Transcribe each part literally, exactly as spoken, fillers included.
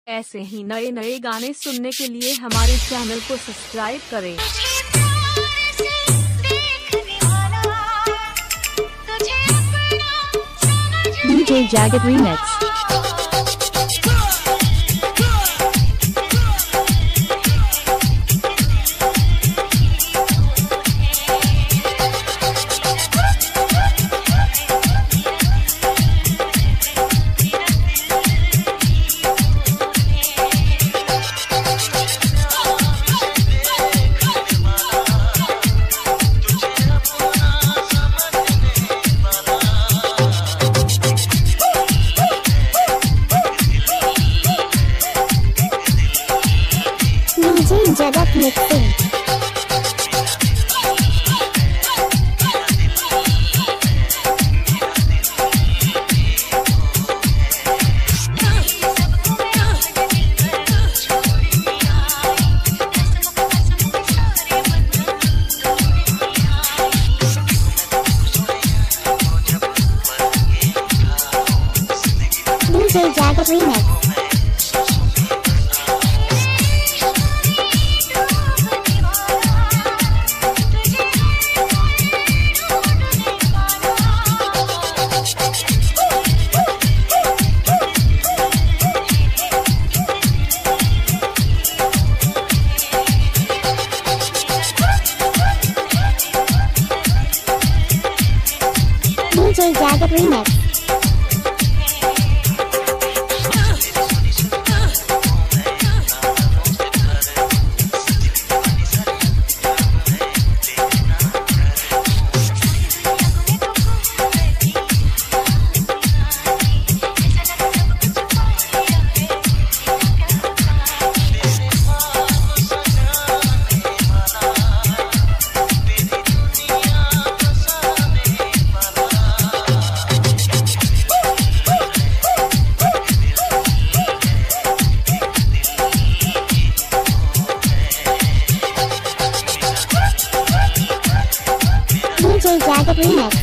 ऐसे ही नए नए गाने सुनने के लिए हमारे चैनल को सब्सक्राइब करें। DJ Jagged remix. Jagat mixing. DJ Jagged remix. DJ Jagged remix. Jagged Remix।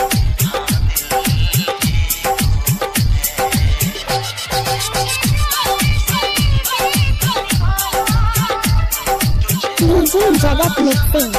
DJ Jagat mixing.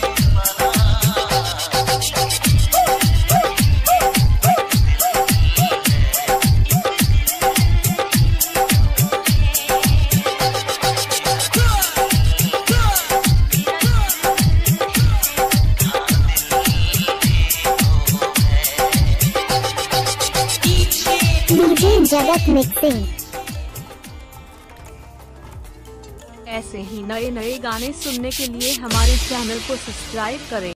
Jagat mixing. ऐसे ही नए नए गाने सुनने के लिए हमारे चैनल को सब्सक्राइब करें।